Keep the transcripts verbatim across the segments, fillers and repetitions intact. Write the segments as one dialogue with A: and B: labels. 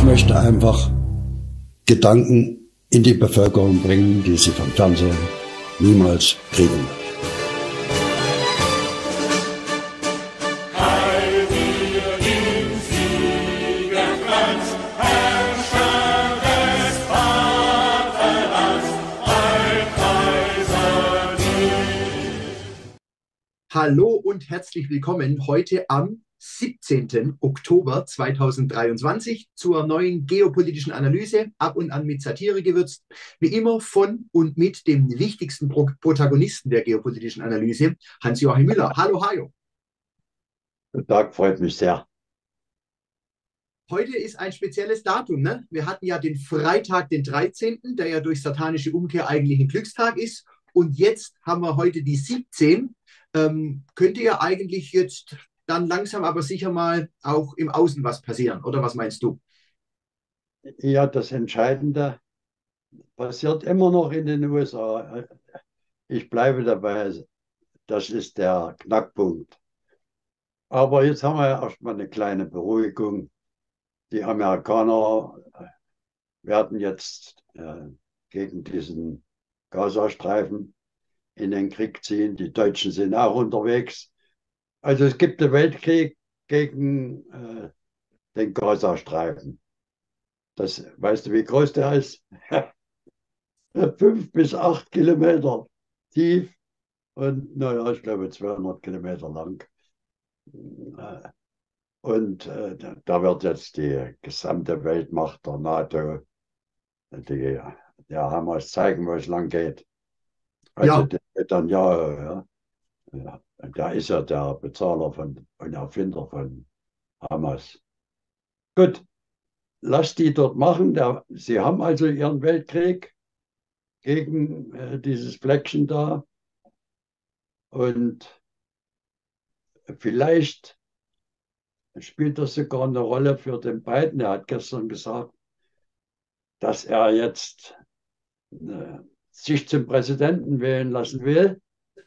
A: möchte einfach Gedanken in die Bevölkerung bringen, die sie vom Fernsehen niemals kriegen.
B: Hallo und herzlich willkommen heute am siebzehnten Oktober zweitausenddreiundzwanzig zur neuen geopolitischen Analyse, ab und an mit Satire gewürzt, wie immer von und mit dem wichtigsten Pro Protagonisten der geopolitischen Analyse, Hans-Joachim Müller. Hallo Hajo.
C: Guten Tag, freut mich sehr.
B: Heute ist ein spezielles Datum, ne? Wir hatten ja den Freitag, den dreizehnten, der ja durch satanische Umkehr eigentlich ein Glückstag ist. Und jetzt haben wir heute die siebzehn. Ähm, könnte ja eigentlich jetzt dann langsam aber sicher mal auch im Außen was passieren, oder was meinst du?
C: Ja, das Entscheidende passiert immer noch in den U S A. Ich bleibe dabei, das ist der Knackpunkt. Aber jetzt haben wir ja erstmal eine kleine Beruhigung. Die Amerikaner werden jetzt äh, gegen diesen Gazastreifen in den Krieg ziehen. Die Deutschen sind auch unterwegs. Also es gibt einen Weltkrieg gegen äh, den Gazastreifen. Das, weißt du, wie groß der ist? Fünf bis acht Kilometer tief und, naja, ich glaube zweihundert Kilometer lang. Und äh, da wird jetzt die gesamte Weltmacht der NATO, die, der Hamas zeigen, wo es lang geht. Also
B: Ja.
C: der Netanyahu, ja, ja, der ist ja der Bezahler von, und Erfinder von Hamas. Gut, lass die dort machen. Der, sie haben also ihren Weltkrieg gegen äh, dieses Fleckchen da. Und vielleicht spielt das sogar eine Rolle für den Biden. Er hat gestern gesagt, dass er jetzt äh, sich zum Präsidenten wählen lassen will,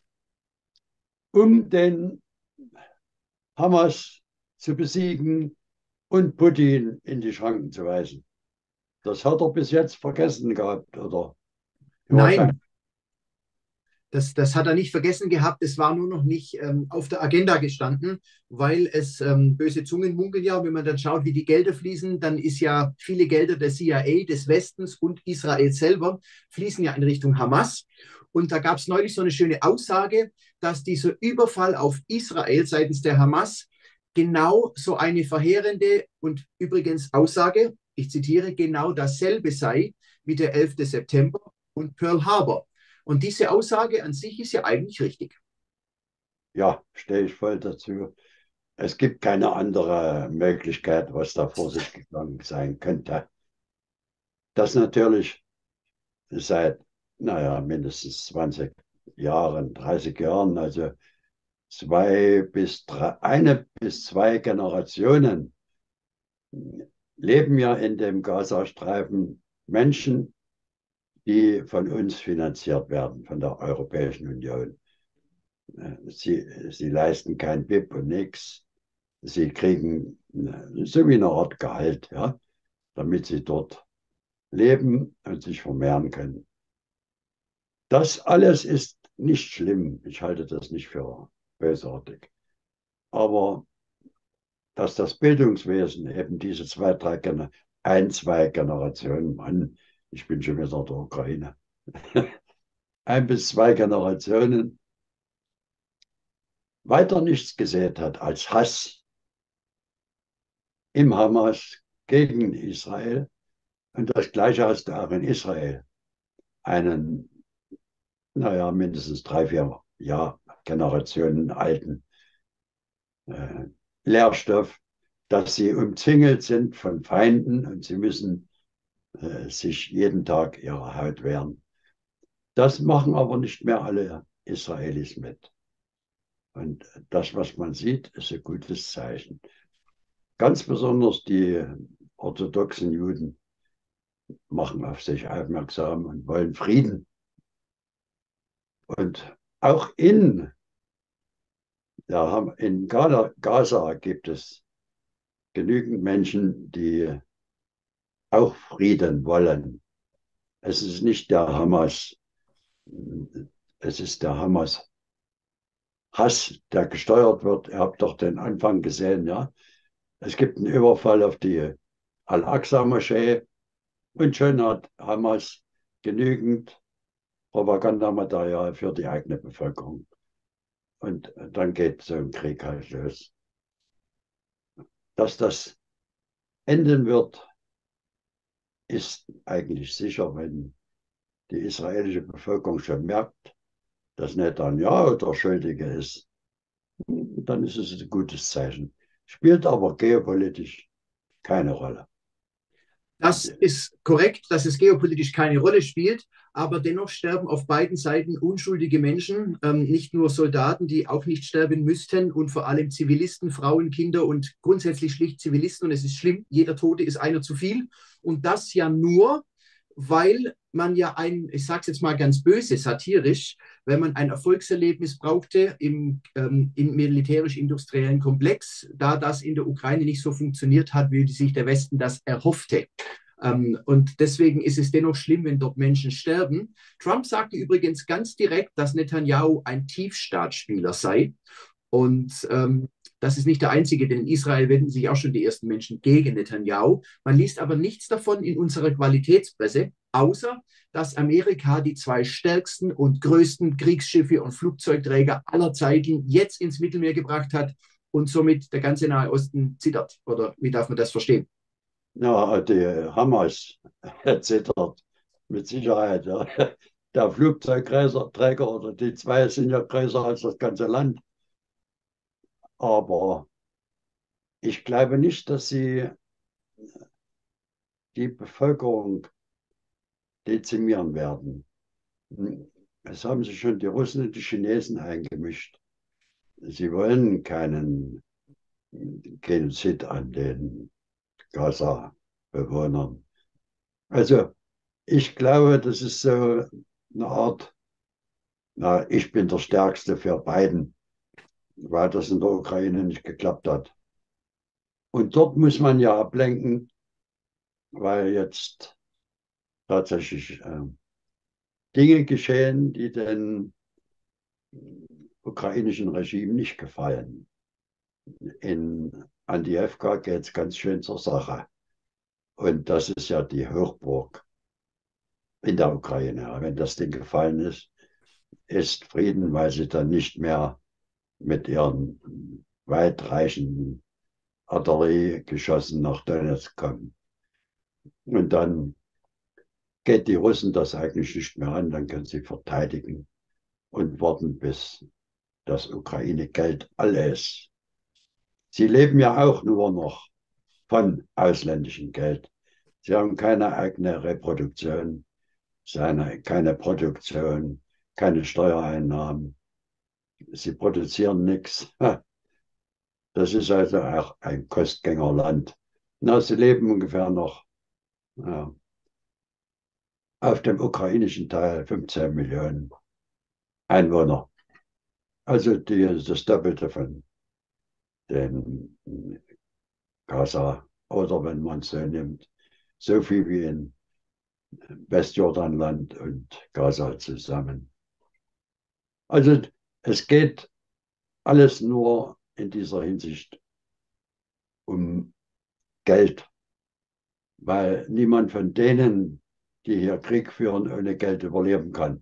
C: um den Hamas zu besiegen und Putin in die Schranken zu weisen. Das hat er bis jetzt vergessen gehabt, oder?
B: Nein, das, das hat er nicht vergessen gehabt. Es war nur noch nicht ähm, auf der Agenda gestanden, weil es ähm, böse Zungen munkeln ja. Wenn man dann schaut, wie die Gelder fließen, dann ist ja viele Gelder der C I A, des Westens und Israel selber fließen ja in Richtung Hamas. Und da gab es neulich so eine schöne Aussage, dass dieser Überfall auf Israel seitens der Hamas genau so eine verheerende und übrigens Aussage, ich zitiere, genau dasselbe sei wie der elfte September und Pearl Harbor. Und diese Aussage an sich ist ja eigentlich richtig.
C: Ja, stehe ich voll dazu. Es gibt keine andere Möglichkeit, was da vor sich gegangen sein könnte. Das natürlich seit, naja, mindestens zwanzig Jahren, dreißig Jahren, also zwei bis drei, eine bis zwei Generationen leben ja in dem Gazastreifen Menschen, die von uns finanziert werden, von der Europäischen Union. Sie, sie leisten kein B I P und nichts. Sie kriegen so wie eine Art Gehalt, ja, damit sie dort leben und sich vermehren können. Das alles ist nicht schlimm. Ich halte das nicht für bösartig. Aber dass das Bildungswesen eben diese zwei, drei, ein, zwei Generationen, Mann, ich bin schon wieder der Ukraine, ein bis zwei Generationen weiter nichts gesät hat als Hass im Hamas gegen Israel. Und das Gleiche hast du auch in Israel. Einen, naja, mindestens drei, vier ja, Generationen alten äh, Lehrstoff, dass sie umzingelt sind von Feinden und sie müssen äh, sich jeden Tag ihrer Haut wehren. Das machen aber nicht mehr alle Israelis mit. Und das, was man sieht, ist ein gutes Zeichen. Ganz besonders die orthodoxen Juden machen auf sich aufmerksam und wollen Frieden. Und auch in, ja, in Gaza gibt es genügend Menschen, die auch Frieden wollen. Es ist nicht der Hamas, es ist der Hamas Hass, der gesteuert wird. Ihr habt doch den Anfang gesehen, ja. Es gibt einen Überfall auf die Al-Aqsa-Moschee und schon hat Hamas genügend Propagandamaterial für die eigene Bevölkerung. Und dann geht so ein Krieg halt los. Dass das enden wird, ist eigentlich sicher, wenn die israelische Bevölkerung schon merkt, dass Netanyahu der Schuldige ist. Dann ist es ein gutes Zeichen. Spielt aber geopolitisch keine Rolle.
B: Das ist korrekt, dass es geopolitisch keine Rolle spielt, aber dennoch sterben auf beiden Seiten unschuldige Menschen, ähm, nicht nur Soldaten, die auch nicht sterben müssten und vor allem Zivilisten, Frauen, Kinder und grundsätzlich schlicht Zivilisten. Und es ist schlimm, jeder Tote ist einer zu viel. Und das ja nur, weil man ja ein, ich sage es jetzt mal ganz böse, satirisch, wenn man ein Erfolgserlebnis brauchte im, ähm, im militärisch-industriellen Komplex, da das in der Ukraine nicht so funktioniert hat, wie sich der Westen das erhoffte. Ähm, und deswegen ist es dennoch schlimm, wenn dort Menschen sterben. Trump sagte übrigens ganz direkt, dass Netanyahu ein Tiefstaatsspieler sei. Und ähm, das ist nicht der einzige, denn in Israel wenden sich auch schon die ersten Menschen gegen Netanyahu. Man liest aber nichts davon in unserer Qualitätspresse, außer dass Amerika die zwei stärksten und größten Kriegsschiffe und Flugzeugträger aller Zeiten jetzt ins Mittelmeer gebracht hat und somit der ganze Nahe Osten zittert. Oder wie darf man das verstehen?
C: Ja, die Hamas zittert mit Sicherheit. Ja. Der Flugzeugträger oder die zwei sind ja größer als das ganze Land. Aber ich glaube nicht, dass sie die Bevölkerung dezimieren werden. Es haben sich schon die Russen und die Chinesen eingemischt. Sie wollen keinen Genozid an den Gaza-Bewohnern. Also ich glaube, das ist so eine Art, na, ich bin der Stärkste für Biden, weil das in der Ukraine nicht geklappt hat. Und dort muss man ja ablenken, weil jetzt tatsächlich äh, Dinge geschehen, die dem ukrainischen Regime nicht gefallen. In Antjewka geht es ganz schön zur Sache. Und das ist ja die Hochburg in der Ukraine. Wenn das Ding gefallen ist, ist Frieden, weil sie dann nicht mehr mit ihren weitreichenden Artilleriegeschossen nach Donetsk kommen. Und dann geht die Russen das eigentlich nicht mehr an, dann können sie verteidigen und warten, bis das Ukraine-Geld alle ist. Sie leben ja auch nur noch von ausländischem Geld. Sie haben keine eigene Reproduktion, keine Produktion, keine Steuereinnahmen. Sie produzieren nichts. Das ist also auch ein Kostgängerland. Na, sie leben ungefähr noch ja, auf dem ukrainischen Teil fünfzehn Millionen Einwohner. Also die, das Doppelte von den Gaza oder wenn man es so nimmt, so viel wie in Westjordanland und Gaza zusammen. Also es geht alles nur in dieser Hinsicht um Geld, weil niemand von denen, die hier Krieg führen, ohne Geld überleben kann.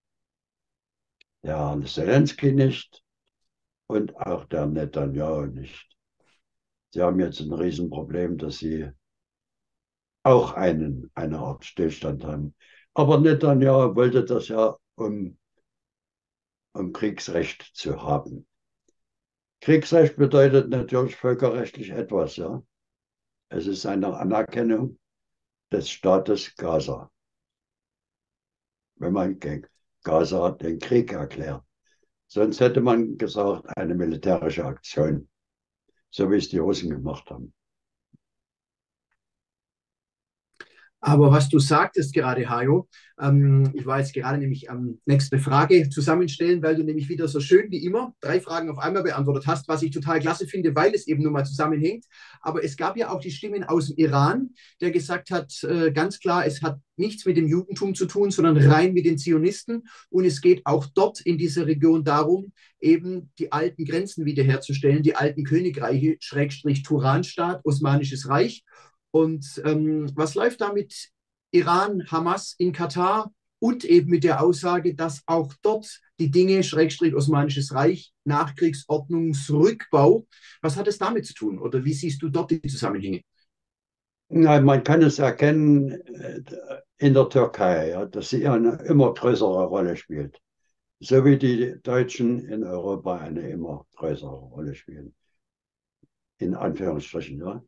C: Der Zelensky nicht und auch der Netanyahu nicht. Sie haben jetzt ein Riesenproblem, dass sie auch einen, eine Art Stillstand haben. Aber Netanyahu wollte das ja, um, um Kriegsrecht zu haben. Kriegsrecht bedeutet natürlich völkerrechtlich etwas, ja. Es ist eine Anerkennung des Staates Gaza. Wenn man gegen Gaza den Krieg erklärt. Sonst hätte man gesagt, eine militärische Aktion, so wie es die Russen gemacht haben.
B: Aber was du sagtest gerade, Hajo, ähm, ich war jetzt gerade nämlich am nächste Frage zusammenstellen, weil du nämlich wieder so schön wie immer drei Fragen auf einmal beantwortet hast, was ich total klasse finde, weil es eben nun mal zusammenhängt. Aber es gab ja auch die Stimmen aus dem Iran, der gesagt hat, äh, ganz klar, es hat nichts mit dem Judentum zu tun, sondern rein mit den Zionisten. Und es geht auch dort in dieser Region darum, eben die alten Grenzen wiederherzustellen, die alten Königreiche, Schrägstrich Turanstaat, Osmanisches Reich. Und ähm, was läuft da mit Iran, Hamas in Katar und eben mit der Aussage, dass auch dort die Dinge, Schrägstrich Osmanisches Reich, Nachkriegsordnungsrückbau, was hat es damit zu tun? Oder wie siehst du dort die Zusammenhänge?
C: Nein, man kann es erkennen äh, in der Türkei, ja, dass sie eine immer größere Rolle spielt. So wie die Deutschen in Europa eine immer größere Rolle spielen. In Anführungsstrichen, ja.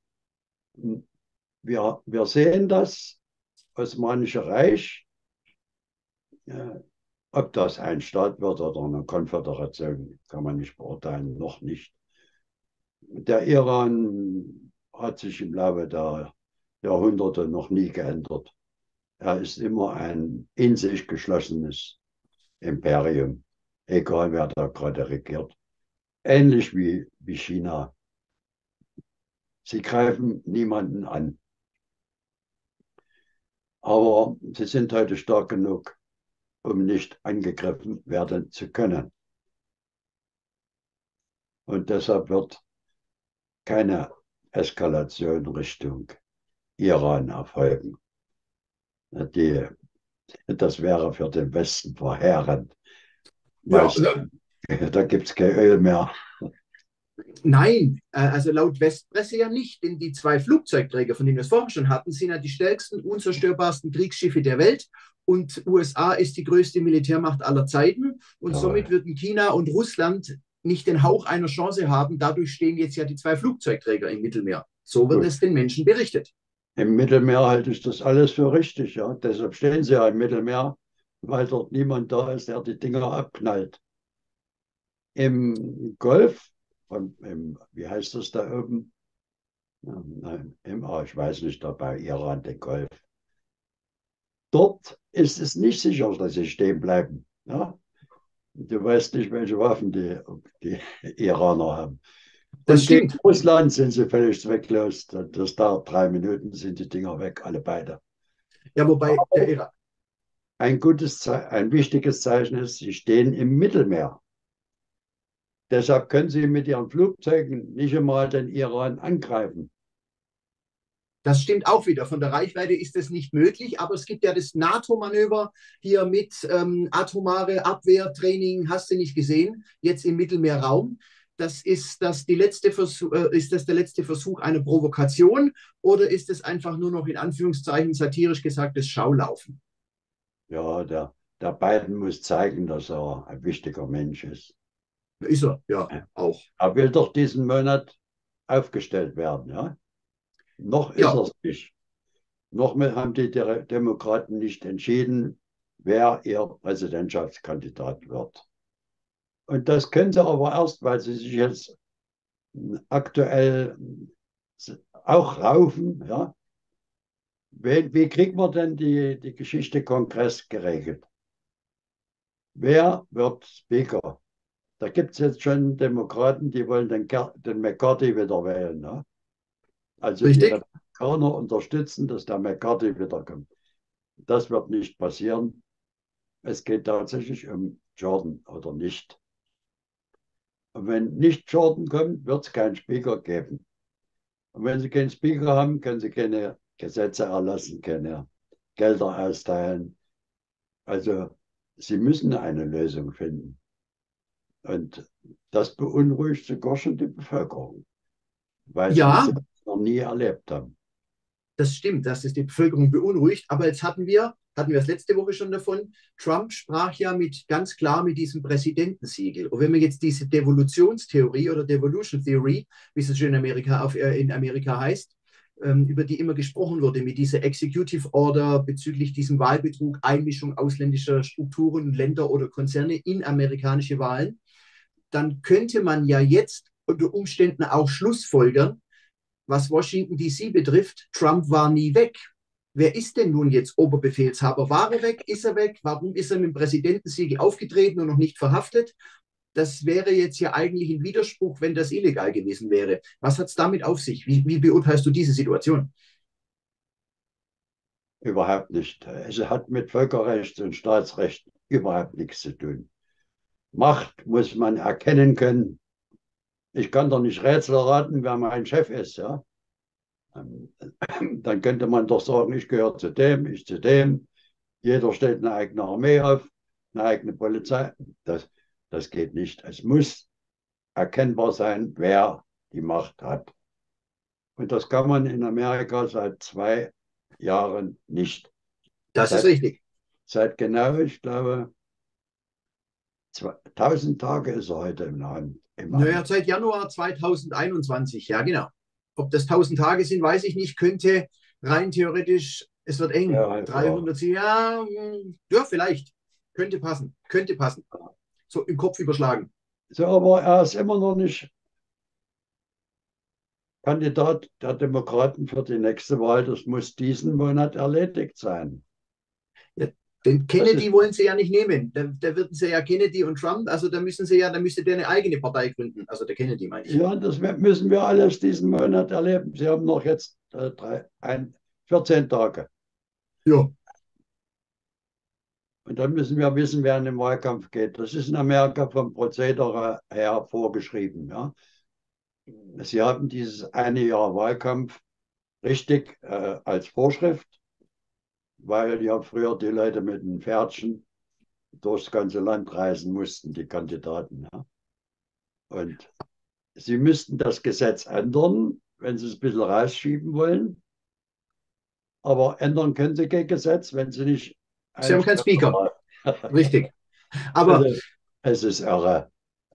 C: Wir, wir sehen das Osmanische Reich, äh, ob das ein Staat wird oder eine Konföderation, kann man nicht beurteilen, noch nicht. Der Iran hat sich im Laufe der Jahrhunderte noch nie geändert. Er ist immer ein in sich geschlossenes Imperium, egal wer da gerade regiert. Ähnlich wie, wie China. Sie greifen niemanden an. Aber sie sind heute stark genug, um nicht angegriffen werden zu können. Und deshalb wird keine Eskalation Richtung Iran erfolgen. Die, das wäre für den Westen verheerend.
B: Ja,
C: Weißt, da gibt es kein Öl mehr.
B: Nein, äh, also laut Westpresse ja nicht, denn die zwei Flugzeugträger, von denen wir es vorher schon hatten, sind ja die stärksten, unzerstörbarsten Kriegsschiffe der Welt. Und U S A ist die größte Militärmacht aller Zeiten. Und
C: Ja.
B: somit würden China und Russland nicht den Hauch einer Chance haben. Dadurch stehen jetzt ja die zwei Flugzeugträger im Mittelmeer. So wird
C: Gut.
B: es den Menschen berichtet.
C: Im Mittelmeer halte ich das alles für richtig. Ja. Deshalb stehen sie ja im Mittelmeer, weil dort niemand da ist, der die Dinger abknallt. Im Golf, und im, wie heißt das da oben? Nein, im, oh, ich weiß nicht, da bei Iran, den Golf. Dort ist es nicht sicher, dass sie stehen bleiben. Ja? Du weißt nicht, welche Waffen die, die Iraner haben.
B: Das
C: Und
B: stimmt.
C: gegen Russland sind sie völlig zwecklos. Das dauert drei Minuten, sind die Dinger weg, alle beide.
B: Ja, wobei der Iran.
C: Ein gutes, ein wichtiges Zeichen ist, sie stehen im Mittelmeer. Deshalb können sie mit ihren Flugzeugen nicht einmal den Iran angreifen.
B: Das stimmt auch wieder. Von der Reichweite ist das nicht möglich, aber es gibt ja das NATO-Manöver hier mit ähm, atomare Abwehrtraining, hast du nicht gesehen, jetzt im Mittelmeerraum. Das ist, das die letzte Versuch, äh, ist das der letzte Versuch einer Provokation oder ist es einfach nur noch in Anführungszeichen satirisch gesagtes Schaulaufen?
C: Ja, der, der Biden muss zeigen, dass er ein wichtiger Mensch ist.
B: Ist er, ja, auch.
C: Er will doch diesen Monat aufgestellt werden, ja? Noch ist
B: Ja.
C: er es nicht. Noch haben die Demokraten nicht entschieden, wer ihr Präsidentschaftskandidat wird. Und das können sie aber erst, weil sie sich jetzt aktuell auch raufen. Ja? Wie, wie kriegt man denn die, die Geschichte Kongress geregelt? Wer wird Speaker? Da gibt es jetzt schon Demokraten, die wollen den, den McCarthy wieder wählen. Ne? Also
B: Richtig.
C: die Republikaner unterstützen, dass der McCarthy wiederkommt. Das wird nicht passieren. Es geht tatsächlich um Jordan oder nicht. Und wenn nicht Jordan kommt, wird es keinen Speaker geben. Und wenn Sie keinen Speaker haben, können Sie keine Gesetze erlassen, keine Gelder austeilen. Also Sie müssen eine Lösung finden. Und das beunruhigt sogar schon die Bevölkerung, weil
B: Ja.
C: sie das noch nie erlebt haben.
B: Das stimmt, dass es die Bevölkerung beunruhigt. Aber jetzt hatten wir, hatten wir es letzte Woche schon davon, Trump sprach ja mit, ganz klar mit diesem Präsidentensiegel. Und wenn man jetzt diese Devolutionstheorie oder Devolution Theory, wie es schön in Amerika, auf, äh, in Amerika heißt, ähm, über die immer gesprochen wurde, mit dieser Executive Order bezüglich diesem Wahlbetrug, Einmischung ausländischer Strukturen, Länder oder Konzerne in amerikanische Wahlen, dann könnte man ja jetzt unter Umständen auch schlussfolgern, was Washington D C betrifft, Trump war nie weg. wer ist denn nun jetzt Oberbefehlshaber? War er weg? Ist er weg? Warum ist er mit dem Präsidentensiegel aufgetreten und noch nicht verhaftet? Das wäre jetzt ja eigentlich ein Widerspruch, wenn das illegal gewesen wäre. Was hat es damit auf sich? Wie, wie beurteilst du diese Situation?
C: Überhaupt nicht. Es hat mit Völkerrecht und Staatsrecht überhaupt nichts zu tun. Macht muss man erkennen können. Ich kann doch nicht Rätsel raten, wer mein Chef ist. Ja? Dann könnte man doch sagen, ich gehöre zu dem, ich zu dem. Jeder stellt eine eigene Armee auf, eine eigene Polizei. Das, das geht nicht. Es muss erkennbar sein, wer die Macht hat. Und das kann man in Amerika seit zwei Jahren nicht.
B: Das
C: seit,
B: ist richtig.
C: Seit genau, ich glaube, tausend Tage ist er heute im Land.
B: Naja, seit Januar zweitausendeinundzwanzig, ja genau. Ob das tausend Tage sind, weiß ich nicht. Könnte rein theoretisch, es wird eng.
C: Ja,
B: dreihundert, ja, ja, vielleicht. Könnte passen, könnte passen. So im Kopf überschlagen.
C: So, aber er ist immer noch nicht Kandidat der Demokraten für die nächste Wahl. Das muss diesen Monat erledigt sein.
B: Ja, den Kennedy wollen sie ja nicht nehmen. Da, da würden sie ja Kennedy und Trump, also da müssen sie ja, da müsste der eine eigene Partei gründen. Also der Kennedy, meine ich.
C: Ja, das müssen wir alles diesen Monat erleben. Sie haben noch jetzt äh, drei, ein, vierzehn Tage.
B: Ja.
C: Und dann müssen wir wissen, wer in den Wahlkampf geht. Das ist in Amerika vom Prozedere her vorgeschrieben. Ja. Sie haben dieses eine Jahr Wahlkampf richtig äh, als Vorschrift, weil ja früher die Leute mit den Pferdchen durchs ganze Land reisen mussten, die Kandidaten. Ja. Und sie müssten das Gesetz ändern, wenn sie es ein bisschen rausschieben wollen. Aber ändern können sie kein Gesetz, wenn sie nicht.
B: Sie haben keinen Speaker. Richtig. Aber
C: also, es ist irre.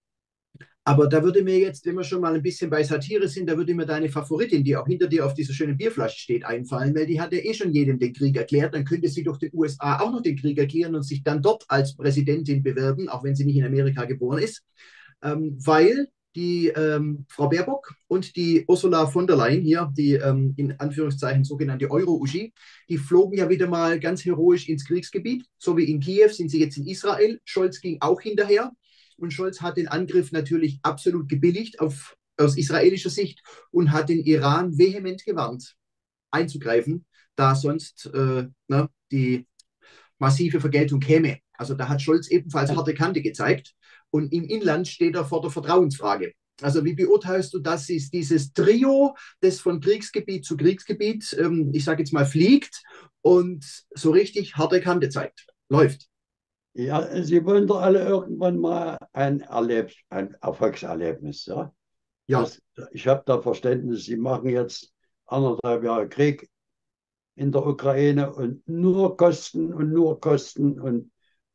B: Aber da würde mir jetzt, wenn wir schon mal ein bisschen bei Satire sind, da würde mir deine Favoritin, die auch hinter dir auf dieser schönen Bierflasche steht, einfallen, weil die hat ja eh schon jedem den Krieg erklärt. Dann könnte sie durch die U S A auch noch den Krieg erklären und sich dann dort als Präsidentin bewerben, auch wenn sie nicht in Amerika geboren ist. Ähm, weil die ähm, Frau Baerbock und die Ursula von der Leyen hier, die ähm, in Anführungszeichen sogenannte Euro-Uschi, die flogen ja wieder mal ganz heroisch ins Kriegsgebiet. So wie in Kiew sind sie jetzt in Israel. Scholz ging auch hinterher. Und Scholz hat den Angriff natürlich absolut gebilligt auf, aus israelischer Sicht und hat den Iran vehement gewarnt, einzugreifen, da sonst äh, ne, die massive Vergeltung käme. Also da hat Scholz ebenfalls harte Kante gezeigt. Und im Inland steht er vor der Vertrauensfrage. Also wie beurteilst du das, ist dieses Trio, das von Kriegsgebiet zu Kriegsgebiet, ähm, ich sage jetzt mal, fliegt und so richtig harte Kante zeigt, läuft?
C: Ja, sie wollen doch alle irgendwann mal ein, Erleb ein Erfolgserlebnis. Ja?
B: Ja.
C: Das, ich habe da Verständnis, sie machen jetzt anderthalb Jahre Krieg in der Ukraine und nur Kosten und nur Kosten und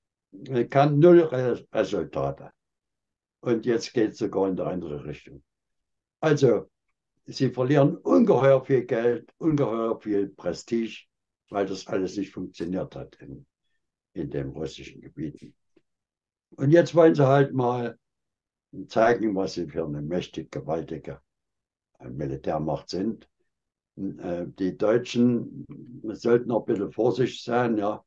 C: kann null Resultate. Und jetzt geht es sogar in die andere Richtung. Also, sie verlieren ungeheuer viel Geld, ungeheuer viel Prestige, weil das alles nicht funktioniert hat in, in den russischen Gebieten. Und jetzt wollen sie halt mal zeigen, was sie für eine mächtig gewaltige Militärmacht sind. Die Deutschen sollten noch ein bisschen vorsichtig sein, ja,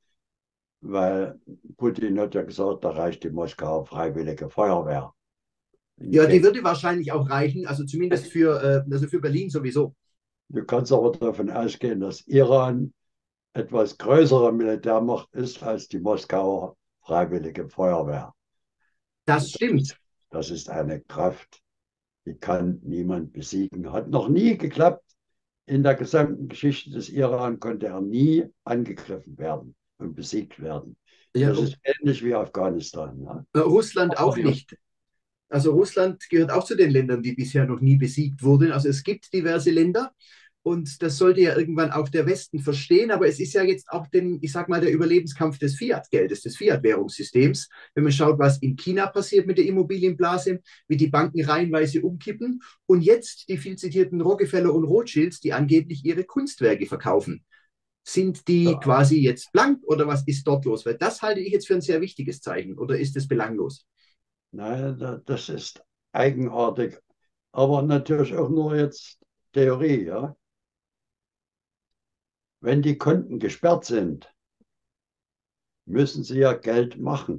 C: weil Putin hat ja gesagt, da reicht die Moskauer Freiwillige Feuerwehr.
B: Ja, die würde wahrscheinlich auch reichen, also zumindest für, also für Berlin sowieso.
C: Du kannst aber davon ausgehen, dass Iran etwas größere Militärmacht ist als die Moskauer Freiwillige Feuerwehr.
B: Das stimmt.
C: Das ist eine Kraft, die kann niemand besiegen. Hat noch nie geklappt. In der gesamten Geschichte des Iran konnte er nie angegriffen werden und besiegt werden.
B: Ja,
C: das ist ähnlich wie Afghanistan.
B: Ja. Russland auch nicht. Also Russland gehört auch zu den Ländern, die bisher noch nie besiegt wurden. Also es gibt diverse Länder und das sollte ja irgendwann auch der Westen verstehen. Aber es ist ja jetzt auch den, ich sag mal, der Überlebenskampf des Fiat-Geldes, des Fiat-Währungssystems. Wenn man schaut, was in China passiert mit der Immobilienblase, wie die Banken reihenweise umkippen und jetzt die viel zitierten Rockefeller und Rothschilds, die angeblich ihre Kunstwerke verkaufen. Sind die ja. quasi jetzt blank oder was ist dort los? Weil das halte ich jetzt für ein sehr wichtiges Zeichen. Oder ist es belanglos?
C: Nein, das ist eigenartig. Aber natürlich auch nur jetzt Theorie, ja. wenn die Konten gesperrt sind, müssen sie ja Geld machen.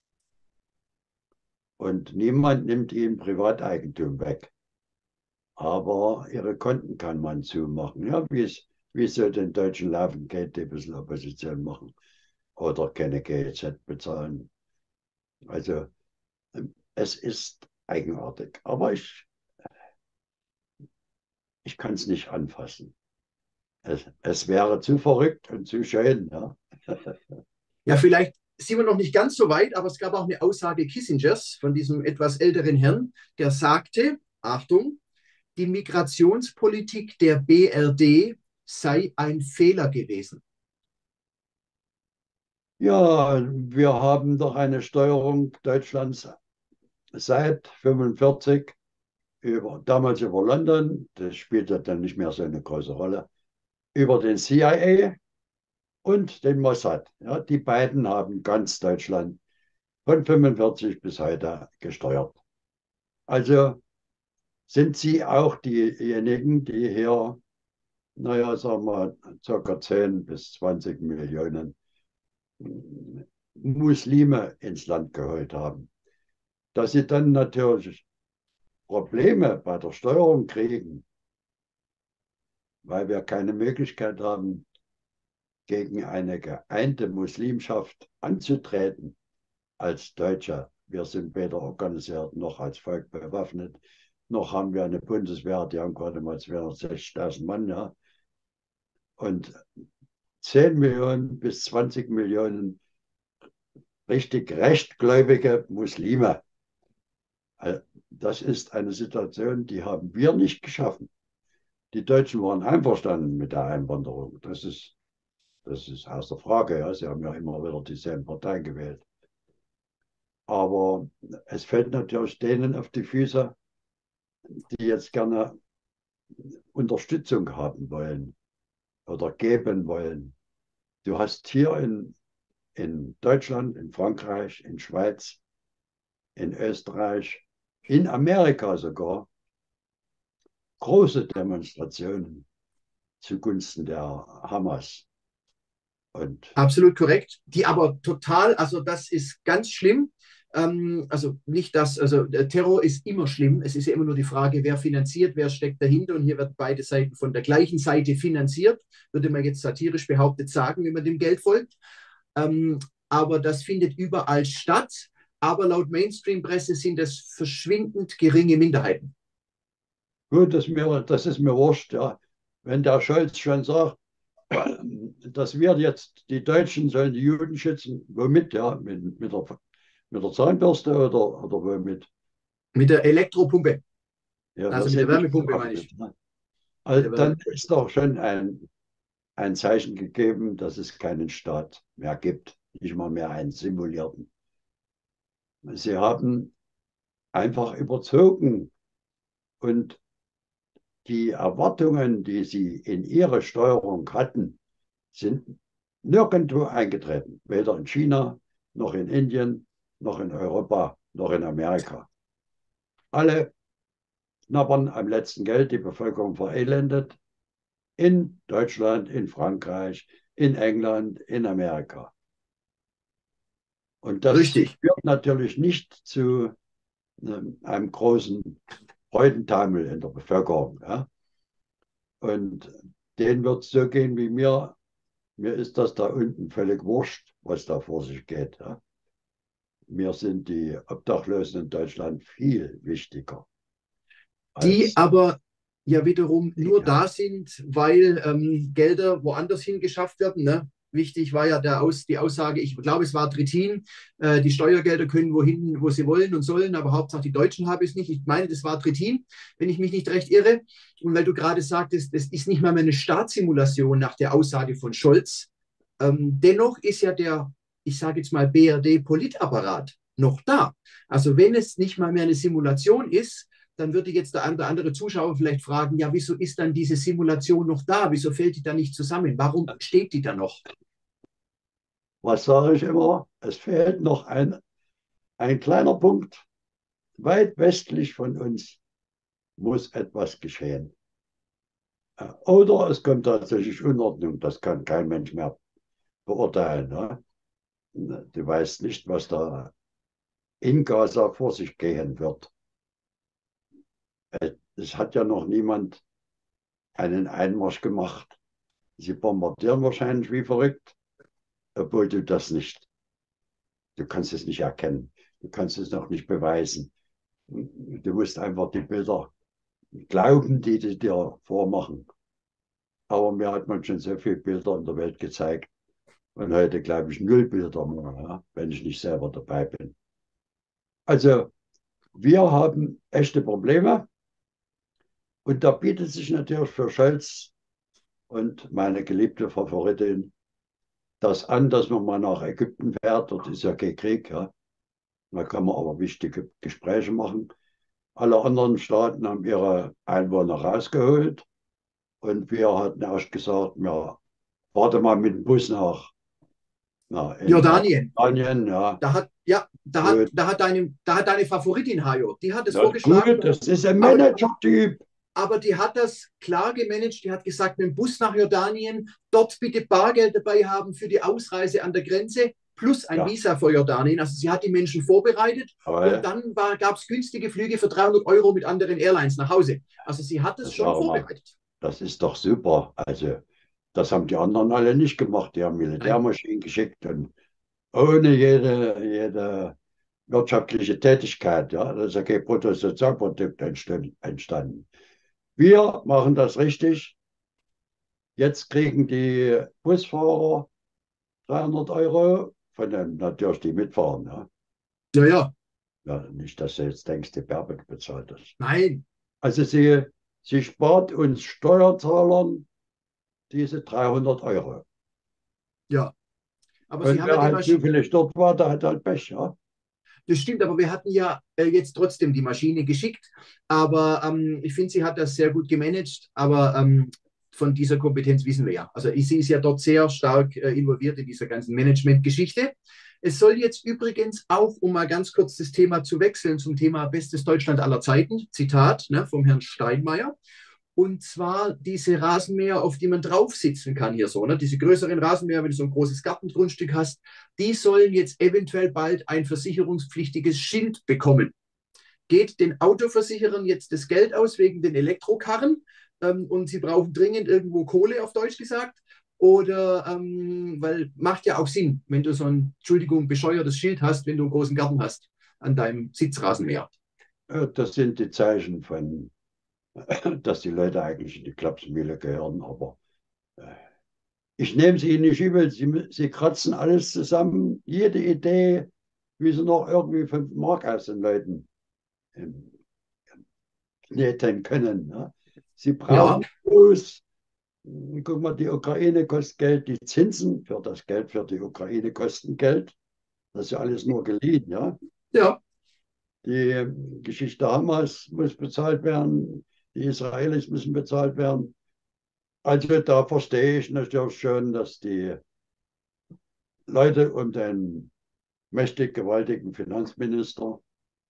C: Und niemand nimmt ihnen Privateigentum weg. Aber ihre Konten kann man zumachen. Ja, wie es, wie es so den Deutschen laufen geht, die ein bisschen Opposition machen oder keine G E Z bezahlen. Also es ist eigenartig. Aber ich, ich kann es nicht anfassen. Es, es wäre zu verrückt und zu schön. Ja.
B: Ja, vielleicht sind wir noch nicht ganz so weit, aber es gab auch eine Aussage Kissingers von diesem etwas älteren Herrn, der sagte, Achtung, die Migrationspolitik der B R D sei ein Fehler gewesen.
C: Ja, wir haben doch eine Steuerung Deutschlands seit fünfundvierzig, über, damals über London, das spielte dann nicht mehr so eine große Rolle, über den C I A und den Mossad. Ja, die beiden haben ganz Deutschland von fünfundvierzig bis heute gesteuert. Also sind sie auch diejenigen, die hier, naja, sagen wir, ca. zehn bis zwanzig Millionen Muslime ins Land geholt haben. Dass sie dann natürlich Probleme bei der Steuerung kriegen, weil wir keine Möglichkeit haben, gegen eine geeinte Muslimschaft anzutreten als Deutsche. Wir sind weder organisiert noch als Volk bewaffnet, noch haben wir eine Bundeswehr, die haben gerade mal zweihundertsechzigtausend Mann. Ja. Und zehn Millionen bis zwanzig Millionen richtig rechtgläubige Muslime. Das ist eine Situation, die haben wir nicht geschaffen. Die Deutschen waren einverstanden mit der Einwanderung. Das ist, das ist außer Frage. Ja. Sie haben ja immer wieder dieselben Parteien gewählt. Aber es fällt natürlich denen auf die Füße, die jetzt gerne Unterstützung haben wollen oder geben wollen. Du hast hier in, in Deutschland, in Frankreich, in Schweiz, in Österreich, in Amerika sogar große Demonstrationen zugunsten der Hamas. Und
B: Absolut korrekt, die aber total, also das ist ganz schlimm. Ähm, also nicht das, also der Terror ist immer schlimm. Es ist ja immer nur die Frage, wer finanziert, wer steckt dahinter. Und hier werden beide Seiten von der gleichen Seite finanziert, würde man jetzt satirisch behauptet sagen, wenn man dem Geld folgt. Ähm, aber das findet überall statt. Aber laut Mainstream-Presse sind es verschwindend geringe Minderheiten.
C: gut, das, mir, das ist mir wurscht. Ja. Wenn der Scholz schon sagt, dass wir jetzt, die Deutschen sollen die Juden schützen, womit? Ja, mit, mit, der, mit der Zahnbürste oder, oder womit?
B: Mit der Elektropumpe,
C: Ja,
B: also mit der Wärmepumpe meine ich.
C: Also dann ist doch schon ein, ein Zeichen gegeben, dass es keinen Staat mehr gibt, nicht mal mehr einen simulierten. Sie haben einfach überzogen und die Erwartungen, die sie in ihre Steuerung hatten, sind nirgendwo eingetreten. Weder in China, noch in Indien, noch in Europa, noch in Amerika. Alle knabbern am letzten Geld, die Bevölkerung verelendet. In Deutschland, in Frankreich, in England, in Amerika. Und das
B: Richtig.
C: führt natürlich nicht zu einem großen Freudentaumel in der Bevölkerung. Ja? Und denen wird es so gehen wie mir. Mir ist das da unten völlig wurscht, was da vor sich geht. Ja? Mir sind die Obdachlosen in Deutschland viel wichtiger.
B: Die aber ja wiederum nur
C: ja.
B: da sind, weil ähm, Gelder woanders hingeschafft werden. Ne? Wichtig war ja der Aus, die Aussage, ich glaube, es war Trittin, äh, die Steuergelder können wohin, wo sie wollen und sollen, aber Hauptsache die Deutschen haben es nicht. Ich meine, das war Trittin, wenn ich mich nicht recht irre. Und weil du gerade sagtest, das ist nicht mal mehr eine Staatssimulation nach der Aussage von Scholz. Ähm, dennoch ist ja der, ich sage jetzt mal, B R D-Politapparat noch da. Also wenn es nicht mal mehr eine Simulation ist, dann würde jetzt der andere Zuschauer vielleicht fragen, ja, wieso ist dann diese Simulation noch da? Wieso fällt die da nicht zusammen? Warum steht die da noch?
C: Was sage ich immer? Es fehlt noch ein, ein kleiner Punkt. Weit westlich von uns muss etwas geschehen. Oder es kommt tatsächlich Unordnung, das kann kein Mensch mehr beurteilen. Ne? Du weißt nicht, was da in Gaza vor sich gehen wird. Es hat ja noch niemand einen Einmarsch gemacht. Sie bombardieren wahrscheinlich wie verrückt, obwohl du das nicht, du kannst es nicht erkennen, du kannst es noch nicht beweisen. Du musst einfach die Bilder glauben, die die dir vormachen. Aber mir hat man schon so viele Bilder in der Welt gezeigt. Und heute glaube ich null Bilder mehr, ja, wenn ich nicht selber dabei bin. Also wir haben echte Probleme. Und da bietet sich natürlich für Scholz und meine geliebte Favoritin das an, dass man mal nach Ägypten fährt. Dort ist ja kein Krieg. Ja. Da kann man aber wichtige Gespräche machen. Alle anderen Staaten haben ihre Einwohner rausgeholt. Und wir hatten erst gesagt, ja, warte mal mit dem Bus nach, nach in
B: Jordanien.
C: Jordanien. Ja.
B: Da hat, ja, da hat, da hat deine, da hat deine Favoritin, Hajo, die hat es
C: Das
B: vorgeschlagen.
C: Gut, das ist ein Manager-Typ.
B: Aber die hat das klar gemanagt. Die hat gesagt, mit dem Bus nach Jordanien, dort bitte Bargeld dabei haben für die Ausreise an der Grenze, plus ein ja. Visa für Jordanien. Also sie hat die Menschen vorbereitet. Aber und dann gab es günstige Flüge für dreihundert Euro mit anderen Airlines nach Hause. Also sie hat es schon vorbereitet.
C: Mal, das ist doch super. Also das haben die anderen alle nicht gemacht. Die haben Militärmaschinen geschickt und ohne jede, jede wirtschaftliche Tätigkeit. Ja, das ist ja kein Bruttosozialprodukt entstanden. Wir machen das richtig. Jetzt kriegen die Busfahrer dreihundert Euro, von denen natürlich die mitfahren. Ja,
B: ja. ja.
C: ja nicht, dass du jetzt denkst, die Baerbock bezahlt das.
B: Nein.
C: Also sie, sie spart uns Steuerzahlern diese dreihundert Euro.
B: Ja. Aber
C: und
B: sie haben
C: wer
B: ja die
C: halt zufällig dort war, der hat halt Pech, ja.
B: Das stimmt, aber wir hatten ja äh, jetzt trotzdem die Maschine geschickt. Aber ähm, ich finde, sie hat das sehr gut gemanagt. Aber ähm, von dieser Kompetenz wissen wir ja. Also sie ist ja dort sehr stark äh, involviert in dieser ganzen Management-Geschichte. Es soll jetzt übrigens auch, um mal ganz kurz das Thema zu wechseln, zum Thema Bestes Deutschland aller Zeiten, Zitat ne, vom Herrn Steinmeier. Und zwar diese Rasenmäher, auf die man drauf sitzen kann hier so, ne? Diese größeren Rasenmäher, wenn du so ein großes Gartengrundstück hast, die sollen jetzt eventuell bald ein versicherungspflichtiges Schild bekommen. Geht den Autoversicherern jetzt das Geld aus wegen den Elektrokarren ähm, und sie brauchen dringend irgendwo Kohle, auf Deutsch gesagt? Oder, ähm, weil macht ja auch Sinn, wenn du so ein, Entschuldigung, bescheuertes Schild hast, wenn du einen großen Garten hast an deinem Sitzrasenmäher.
C: Das sind die Zeichen von dass die Leute eigentlich in die Klapsmühle gehören, aber äh, ich nehme es ihnen nicht übel. Sie, sie kratzen alles zusammen, jede Idee, wie sie noch irgendwie fünf Mark aus den Leuten ähm, kneten können. Ne? Sie brauchen ja. bloß, guck mal, die Ukraine kostet Geld, die Zinsen für das Geld für die Ukraine kosten Geld. Das ist ja alles nur geliehen, ja?
B: Ja.
C: Die Geschichte Hamas muss bezahlt werden. Die Israelis müssen bezahlt werden. Also da verstehe ich natürlich schon, dass die Leute um den mächtig gewaltigen Finanzminister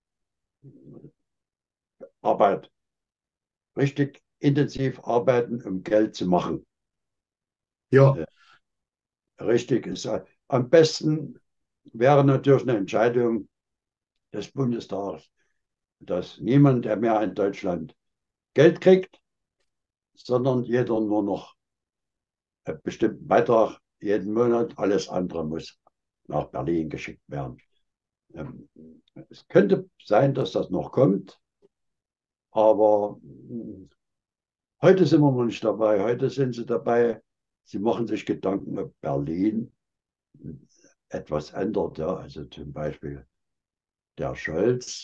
C: Arbeit, richtig intensiv arbeiten, um Geld zu machen.
B: Ja.
C: Richtig ist. Am besten wäre natürlich eine Entscheidung des Bundestags, dass niemand, der mehr in Deutschland Geld kriegt, sondern jeder nur noch einen bestimmten Beitrag jeden Monat. Alles andere muss nach Berlin geschickt werden. Es könnte sein, dass das noch kommt, aber heute sind wir noch nicht dabei. Heute sind sie dabei, sie machen sich Gedanken, ob Berlin etwas ändert. Ja? Also zum Beispiel der Scholz,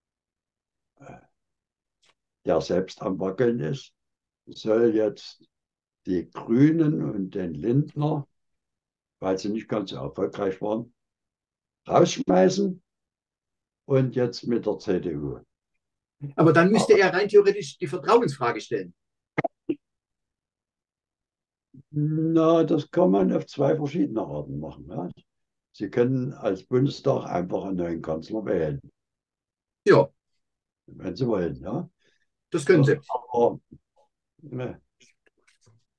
C: der selbst am Wackeln ist, soll jetzt die Grünen und den Lindner, weil sie nicht ganz so erfolgreich waren, rausschmeißen und jetzt mit der C D U.
B: Aber dann müsste Aber, er rein theoretisch die Vertrauensfrage stellen.
C: Na, das kann man auf zwei verschiedene Arten machen. Ja. Sie können als Bundestag einfach einen neuen Kanzler wählen.
B: Ja.
C: Wenn Sie wollen, ja.
B: Das können Sie.
C: Aber, ne,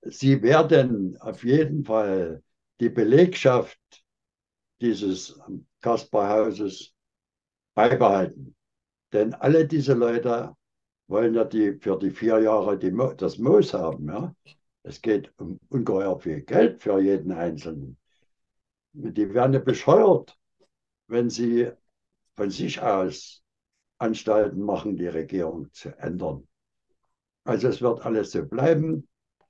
C: sie werden auf jeden Fall die Belegschaft dieses Kasperhauses beibehalten. Denn alle diese Leute wollen ja die, für die vier Jahre die, das Moos haben. Ja? Es geht um ungeheuer viel Geld für jeden Einzelnen. Die werden ja bescheuert, wenn sie von sich aus Anstalten machen, die Regierung zu ändern. Also es wird alles so bleiben,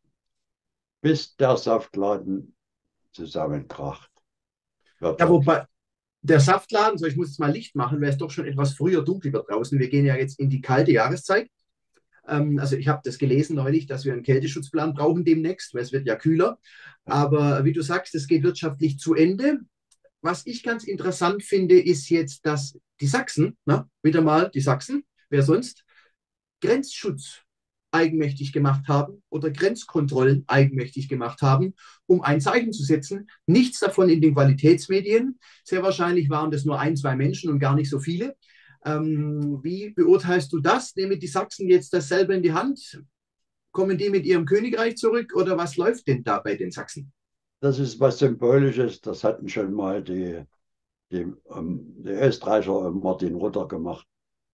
C: bis der Saftladen zusammenkracht.
B: Ja, wobei der Saftladen, so ich muss jetzt mal Licht machen, weil es doch schon etwas früher dunkel wird draußen. Wir gehen ja jetzt in die kalte Jahreszeit. Ähm, also ich habe das gelesen neulich, dass wir einen Kälteschutzplan brauchen demnächst, weil es wird ja kühler. Aber wie du sagst, es geht wirtschaftlich zu Ende. Was ich ganz interessant finde, ist jetzt, dass die Sachsen, na, wieder mal die Sachsen, wer sonst, Grenzschutz eigenmächtig gemacht haben oder Grenzkontrollen eigenmächtig gemacht haben, um ein Zeichen zu setzen. Nichts davon in den Qualitätsmedien. Sehr wahrscheinlich waren das nur ein, zwei Menschen und gar nicht so viele. Ähm, wie beurteilst du das? Nehmen die Sachsen jetzt das selber in die Hand? Kommen die mit ihrem Königreich zurück oder was läuft denn da bei den Sachsen?
C: Das ist was Symbolisches. Das hatten schon mal die, die, um, die Österreicher um Martin Rudder gemacht.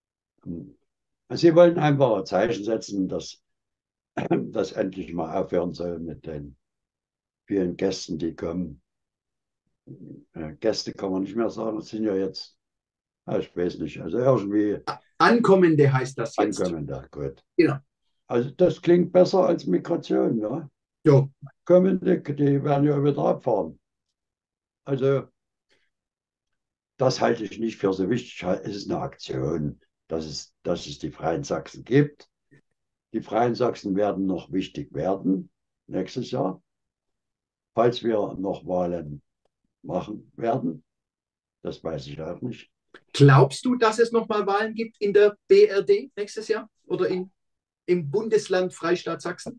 C: Sie wollten einfach ein Zeichen setzen, dass das endlich mal aufhören soll mit den vielen Gästen, die kommen. Äh, Gäste kann man nicht mehr sagen, das sind ja jetzt, ich weiß nicht, also irgendwie.
B: Ankommende heißt das jetzt.
C: Ankommende, gut.
B: Genau.
C: Also das klingt besser als Migration, ja.
B: Jo.
C: Kommende, die werden ja wieder abfahren. Also das halte ich nicht für so wichtig. Es ist eine Aktion, dass es, dass es die Freien Sachsen gibt. Die Freien Sachsen werden noch wichtig werden nächstes Jahr, falls wir noch Wahlen machen werden. Das weiß ich auch nicht.
B: Glaubst du, dass es nochmal Wahlen gibt in der B R D nächstes Jahr oder in, im Bundesland Freistaat Sachsen?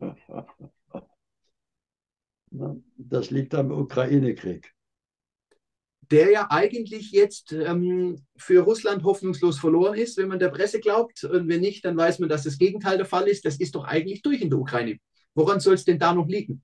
C: Das liegt am Ukraine-Krieg.
B: Der ja eigentlich jetzt ähm, für Russland hoffnungslos verloren ist, wenn man der Presse glaubt. Und wenn nicht, dann weiß man, dass das Gegenteil der Fall ist. Das ist doch eigentlich durch in der Ukraine. Woran soll es denn da noch liegen?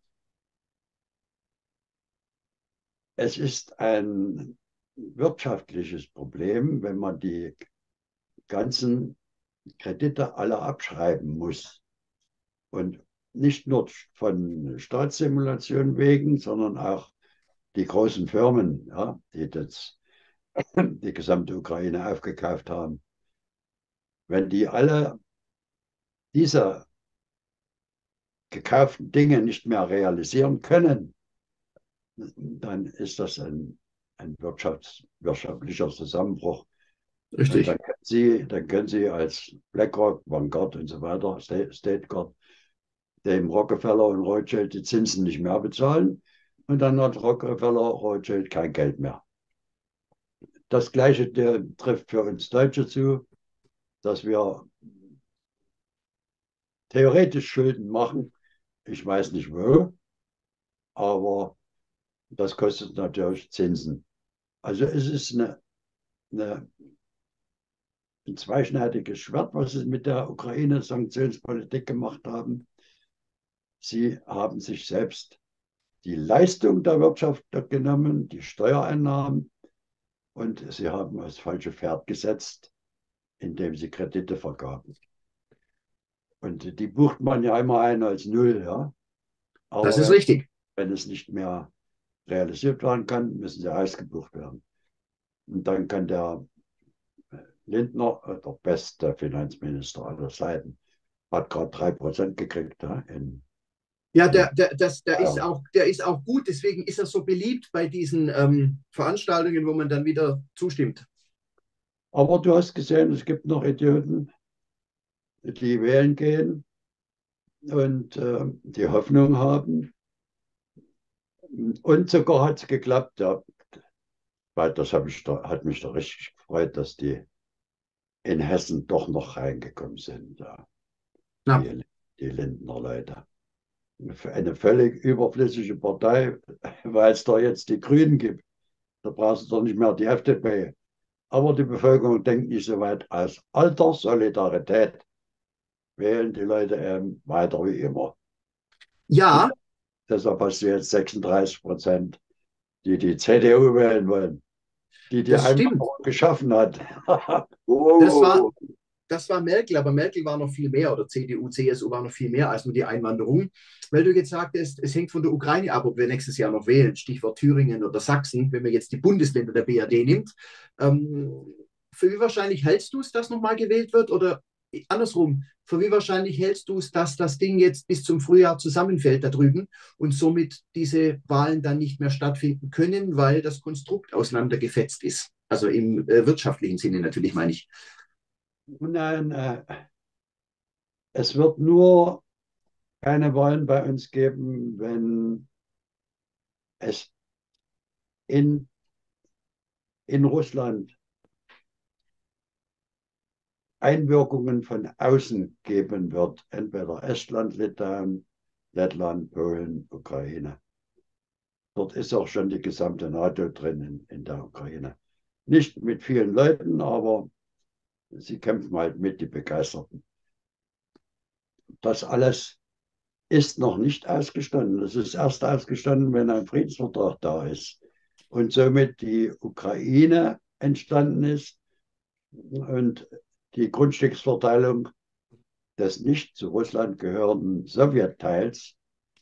C: Es ist ein wirtschaftliches Problem, wenn man die ganzen Kredite alle abschreiben muss. Und nicht nur von Staatssimulation wegen, sondern auch die großen Firmen, ja, die das, die gesamte Ukraine aufgekauft haben. Wenn die alle diese gekauften Dinge nicht mehr realisieren können, dann ist das ein, ein Wirtschafts-, wirtschaftlicher Zusammenbruch.
B: Richtig.
C: Dann können, Sie, dann können Sie als BlackRock, Vanguard und so weiter, State Guard, dem Rockefeller und Rothschild die Zinsen nicht mehr bezahlen. Und dann hat Rockefeller, Rothschild kein Geld mehr. Das Gleiche der, trifft für uns Deutsche zu, dass wir theoretisch Schulden machen. Ich weiß nicht wo, aber das kostet natürlich Zinsen. Also es ist eine, eine, ein zweischneidiges Schwert, was sie mit der Ukraine-Sanktionspolitik gemacht haben. Sie haben sich selbst die Leistung der Wirtschaft genommen, die Steuereinnahmen, und sie haben das falsche Pferd gesetzt, indem sie Kredite vergaben. Und die bucht man ja immer ein als Null. Ja? Aber
B: das ist richtig.
C: Wenn es nicht mehr realisiert werden kann, müssen sie ausgebucht werden. Und dann kann der Lindner, der beste Finanzminister aller Zeiten, hat gerade drei Prozent gekriegt. Ja, in
B: Ja, der, der, das, der, ist auch, der ist auch gut, deswegen ist er so beliebt bei diesen ähm, Veranstaltungen, wo man dann wieder zustimmt.
C: Aber du hast gesehen, es gibt noch Idioten, die wählen gehen und äh, die Hoffnung haben. Und sogar hat es geklappt. Ja. Weil das hab ich da, hat mich da richtig gefreut, dass die in Hessen doch noch reingekommen sind. Ja.
B: Ja.
C: Die, die Lindner Leute. Eine völlig überflüssige Partei, weil es da jetzt die Grünen gibt. Da brauchst du doch nicht mehr die F D P. Aber die Bevölkerung denkt nicht so weit. Aus alter Solidarität wählen die Leute ähm, weiter wie immer.
B: Ja,
C: Deshalb hast du jetzt sechsunddreißig Prozent, die die C D U wählen wollen, die die
B: das stimmt.
C: Einwanderung geschaffen hat.
B: Das war,
C: Oh.
B: das war Merkel, aber Merkel war noch viel mehr oder C D U, C S U war noch viel mehr als nur die Einwanderung. Weil du jetzt sagtest, es hängt von der Ukraine ab, ob wir nächstes Jahr noch wählen. Stichwort Thüringen oder Sachsen, wenn man jetzt die Bundesländer der B R D nimmt. Ähm, für wie wahrscheinlich hältst du es, dass nochmal gewählt wird? Oder andersrum, für wie wahrscheinlich hältst du es, dass das Ding jetzt bis zum Frühjahr zusammenfällt da drüben und somit diese Wahlen dann nicht mehr stattfinden können, weil das Konstrukt auseinandergefetzt ist? Also im äh, wirtschaftlichen Sinne natürlich, meine ich.
C: Nein, äh, es wird nur keine Wahlen bei uns geben, wenn es in, in Russland Einwirkungen von außen geben wird, entweder Estland, Litauen, Lettland, Polen, Ukraine. Dort ist auch schon die gesamte NATO drin in, in der Ukraine. Nicht mit vielen Leuten, aber sie kämpfen halt mit, die Begeisterten. Das alles ist noch nicht ausgestanden. Das ist erst ausgestanden, wenn ein Friedensvertrag da ist und somit die Ukraine entstanden ist und die Grundstücksverteilung des nicht zu Russland gehörenden Sowjetteils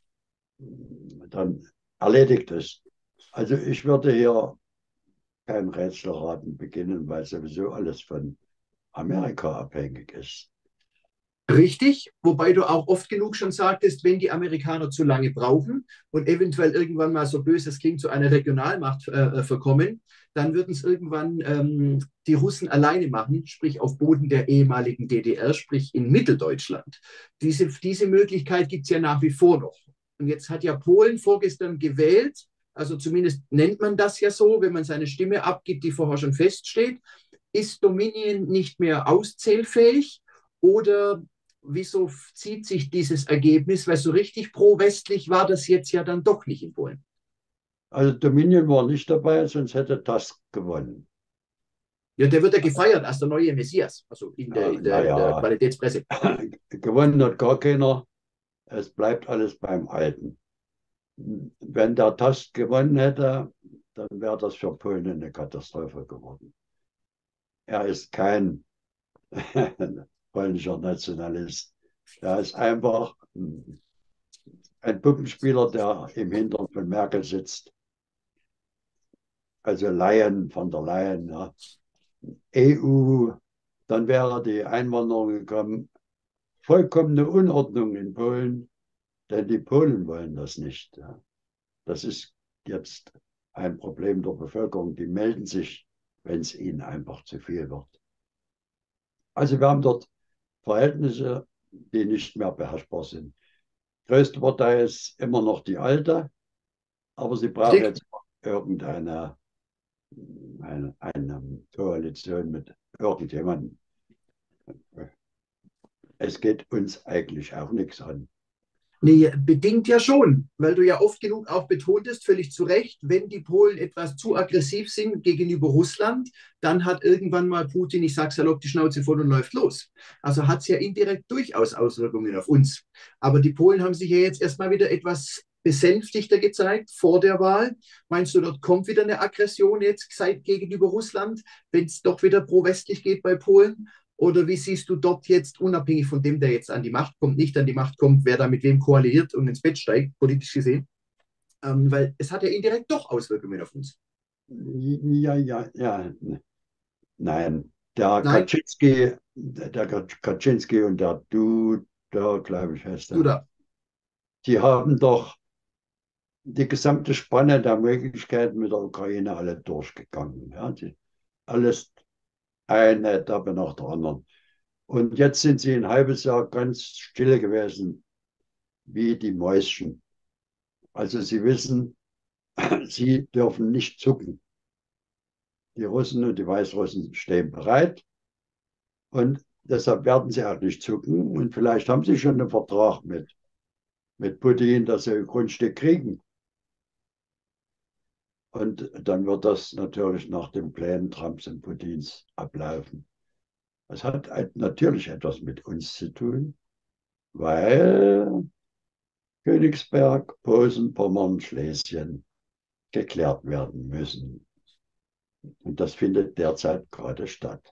C: dann erledigt ist. Also ich würde hier kein Rätselraten beginnen, weil sowieso alles von Amerika abhängig ist.
B: Richtig, wobei du auch oft genug schon sagtest, wenn die Amerikaner zu lange brauchen und eventuell irgendwann mal, so böse es klingt, zu einer Regionalmacht äh, verkommen, dann würden es irgendwann ähm, die Russen alleine machen, sprich auf Boden der ehemaligen D D R, sprich in Mitteldeutschland. Diese, diese Möglichkeit gibt es ja nach wie vor noch. Und jetzt hat ja Polen vorgestern gewählt, also zumindest nennt man das ja so, wenn man seine Stimme abgibt, die vorher schon feststeht. Ist Dominion nicht mehr auszählfähig oder wieso zieht sich dieses Ergebnis? Weil so richtig pro-westlich war das jetzt ja dann doch nicht in Polen.
C: Also Dominion war nicht dabei, sonst hätte Tusk gewonnen.
B: Ja, der wird ja gefeiert als der neue Messias, also in der,
C: Ja,
B: in der, in der
C: naja,
B: Qualitätspresse.
C: gewonnen hat gar keiner. Es bleibt alles beim Alten. Wenn der Tusk gewonnen hätte, dann wäre das für Polen eine Katastrophe geworden. Er ist kein polnischer Nationalist. Er ist einfach ein Puppenspieler, der im Hintern von Merkel sitzt. Also Leyen, von der Leyen, ja. E U, dann wäre die Einwanderung gekommen. Vollkommene Unordnung in Polen, denn die Polen wollen das nicht. Ja. Das ist jetzt ein Problem der Bevölkerung. Die melden sich, wenn es ihnen einfach zu viel wird. Also wir haben dort Verhältnisse, die nicht mehr beherrschbar sind. Die größte Partei ist immer noch die alte, aber sie braucht jetzt irgendeine eine, eine Koalition mit irgendjemandem. Es geht uns eigentlich auch nichts an.
B: Nee, bedingt ja schon, weil du ja oft genug auch betontest, völlig zu Recht, wenn die Polen etwas zu aggressiv sind gegenüber Russland, dann hat irgendwann mal Putin, ich sage salopp, die Schnauze voll und läuft los. Also hat es ja indirekt durchaus Auswirkungen auf uns. Aber die Polen haben sich ja jetzt erstmal wieder etwas besänftigter gezeigt vor der Wahl. Meinst du, dort kommt wieder eine Aggression jetzt seit gegenüber Russland, wenn es doch wieder pro-westlich geht bei Polen? Oder wie siehst du dort jetzt, unabhängig von dem, der jetzt an die Macht kommt, nicht an die Macht kommt, wer da mit wem koaliert und ins Bett steigt, politisch gesehen? Ähm, weil es hat ja indirekt doch Auswirkungen auf uns.
C: Ja, ja, ja. Nein, der
B: Nein,
C: Kaczynski, der Kaczynski und der Duda, glaube ich, heißt
B: du
C: er,
B: da.
C: die haben doch die gesamte Spanne der Möglichkeiten mit der Ukraine alle durchgegangen. Ja, die, alles eine Etappe nach der anderen. Und jetzt sind sie ein halbes Jahr ganz still gewesen, wie die Mäuschen. Also sie wissen, sie dürfen nicht zucken. Die Russen und die Weißrussen stehen bereit und deshalb werden sie auch nicht zucken. Und vielleicht haben sie schon einen Vertrag mit, mit Putin, dass sie ein Grundstück kriegen. Und dann wird das natürlich nach den Plänen Trumps und Putins ablaufen. Das hat natürlich etwas mit uns zu tun, weil Königsberg, Posen, Pommern, Schlesien geklärt werden müssen. Und das findet derzeit gerade statt.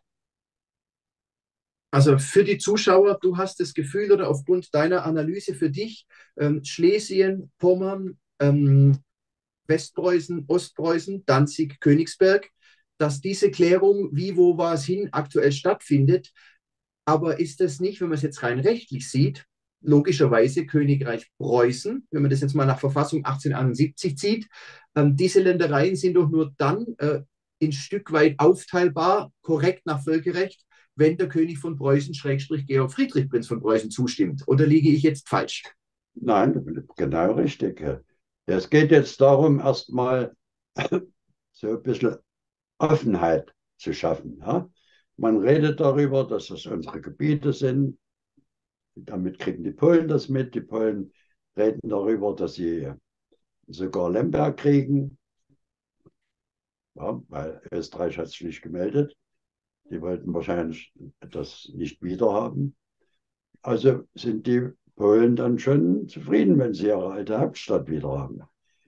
B: Also für die Zuschauer, du hast das Gefühl oder aufgrund deiner Analyse für dich, ähm, Schlesien, Pommern, ähm, Westpreußen, Ostpreußen, Danzig, Königsberg, dass diese Klärung, wie, wo, was hin, aktuell stattfindet. Aber ist das nicht, wenn man es jetzt rein rechtlich sieht, logischerweise Königreich Preußen, wenn man das jetzt mal nach Verfassung achtzehnhunderteinundsiebzig zieht, ähm, diese Ländereien sind doch nur dann äh, ein Stück weit aufteilbar, korrekt nach Völkerrecht, wenn der König von Preußen, Schrägstrich Georg Friedrich, Prinz von Preußen, zustimmt. Oder liege ich jetzt falsch?
C: Nein, genau richtig. Es geht jetzt darum, erstmal so ein bisschen Offenheit zu schaffen. Ja? Man redet darüber, dass das unsere Gebiete sind. Damit kriegen die Polen das mit. Die Polen reden darüber, dass sie sogar Lemberg kriegen. Ja, weil Österreich hat sich nicht gemeldet. Die wollten wahrscheinlich das nicht wiederhaben. Also sind die Polen dann schon zufrieden, wenn sie ihre alte Hauptstadt wieder haben.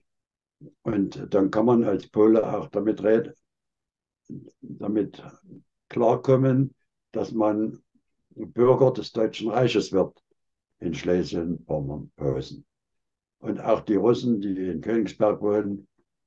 C: Und dann kann man als Pole auch damit reden, damit klarkommen, dass man Bürger des Deutschen Reiches wird in Schlesien, Pommern, Posen. Und auch die Russen, die in Königsberg wohnen,